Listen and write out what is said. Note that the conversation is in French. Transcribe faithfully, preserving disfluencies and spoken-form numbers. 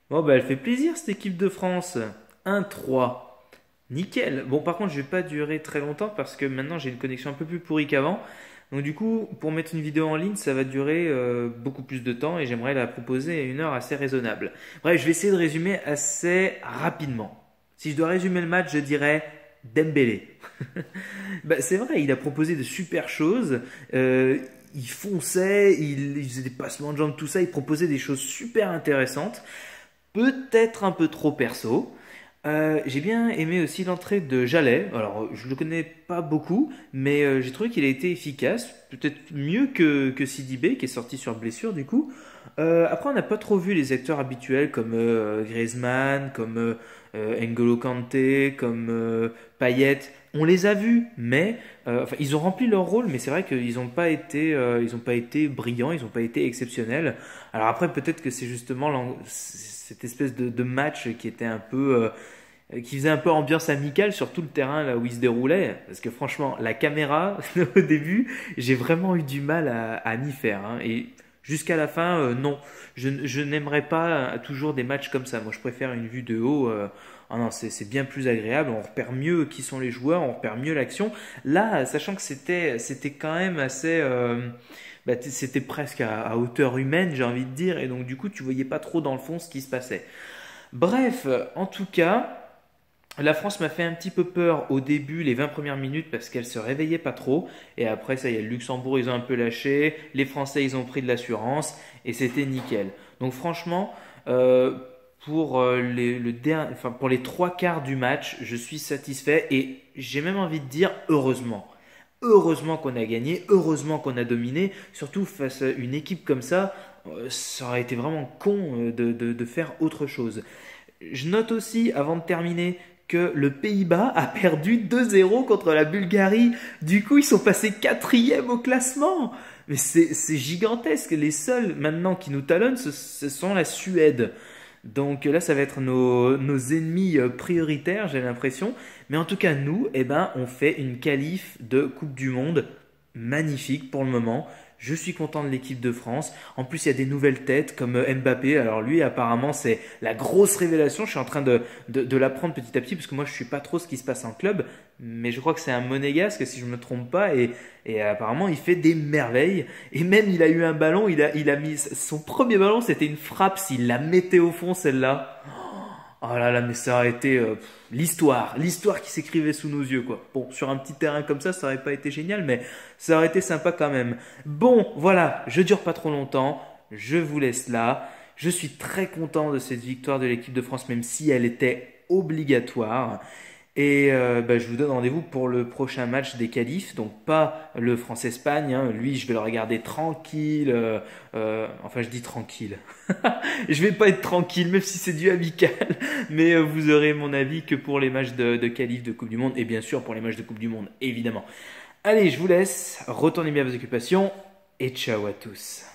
Oh bah elle fait plaisir cette équipe de France. un trois. Nickel. Bon par contre je vais pas durer très longtemps parce que maintenant j'ai une connexion un peu plus pourrie qu'avant. Donc du coup pour mettre une vidéo en ligne ça va durer euh, beaucoup plus de temps et j'aimerais la proposer à une heure assez raisonnable. Bref je vais essayer de résumer assez rapidement. Si je dois résumer le match je dirais Dembélé. Bah, c'est vrai, il a proposé de super choses. Euh, il fonçait, il, il faisait des passements de jambes, tout ça. Il proposait des choses super intéressantes. Peut-être un peu trop perso. Euh, j'ai bien aimé aussi l'entrée de Jalais. Alors, je le connais pas beaucoup, mais euh, j'ai trouvé qu'il a été efficace. Peut-être mieux que, que Sidibé, qui est sorti sur blessure du coup. Euh, après, on n'a pas trop vu les acteurs habituels comme euh, Griezmann, comme euh, euh, N'Golo Kanté, comme euh, Payet. On les a vus, mais euh, enfin, ils ont rempli leur rôle, mais c'est vrai qu'ils n'ont pas été, euh, ils ont pas été brillants, ils n'ont pas été exceptionnels. Alors après, peut-être que c'est justement l'en- cette espèce de, de match qui était un peu, euh, qui faisait un peu ambiance amicale sur tout le terrain là où il se déroulait. Parce que franchement, la caméra au début, j'ai vraiment eu du mal à, à m'y faire, hein. Et jusqu'à la fin, euh, non, je, je n'aimerais pas euh, toujours des matchs comme ça. Moi, je préfère une vue de haut. Euh, ah non, c'est c'est bien plus agréable. On repère mieux qui sont les joueurs, on repère mieux l'action. Là, sachant que c'était c'était quand même assez, euh, bah, t- c'était presque à, à hauteur humaine, j'ai envie de dire, et donc du coup, tu voyais pas trop dans le fond ce qui se passait. Bref, en tout cas, la France m'a fait un petit peu peur au début, les vingt premières minutes, parce qu'elle se réveillait pas trop. Et après, ça y est, le Luxembourg, ils ont un peu lâché. Les Français, ils ont pris de l'assurance. Et c'était nickel. Donc franchement, euh, pour, euh, les, le der- enfin, pour les trois quarts du match, je suis satisfait. Et j'ai même envie de dire heureusement. Heureusement qu'on a gagné, heureusement qu'on a dominé. Surtout face à une équipe comme ça, euh, ça aurait été vraiment con euh, de, de de faire autre chose. Je note aussi, avant de terminer, que le Pays-Bas a perdu deux zéro contre la Bulgarie. Du coup, ils sont passés quatrième au classement. Mais c'est c'est gigantesque. Les seuls maintenant qui nous talonnent, ce, ce sont la Suède. Donc là, ça va être nos, nos ennemis euh, prioritaires, j'ai l'impression. Mais en tout cas, nous, eh ben, on fait une qualif de Coupe du Monde magnifique pour le moment. Je suis content de l'équipe de France. En plus, il y a des nouvelles têtes comme euh, Mbappé. Alors lui, apparemment, c'est la grosse révélation. Je suis en train de, de, de l'apprendre petit à petit parce que moi, je suis pas trop ce qui se passe en club. Mais je crois que c'est un monégasque, si je me trompe pas. Et, et apparemment, il fait des merveilles. Et même, il a eu un ballon. Il a, il a mis son premier ballon, c'était une frappe. S'il la mettait au fond, celle-là. Oh là là, mais ça aurait été euh, pff, l'histoire, l'histoire qui s'écrivait sous nos yeux, quoi. Bon, sur un petit terrain comme ça, ça aurait pas été génial, mais ça aurait été sympa quand même. Bon, voilà, je dure pas trop longtemps, je vous laisse là. Je suis très content de cette victoire de l'équipe de France, même si elle était obligatoire. Et euh, bah, je vous donne rendez-vous pour le prochain match des qualifs, donc pas le France-Espagne, hein. Lui je vais le regarder tranquille, euh, euh, enfin je dis tranquille, je vais pas être tranquille même si c'est du amical, mais euh, vous aurez mon avis que pour les matchs de, de qualif de Coupe du Monde, et bien sûr pour les matchs de Coupe du Monde, évidemment. Allez, je vous laisse, retournez bien à vos occupations, et ciao à tous.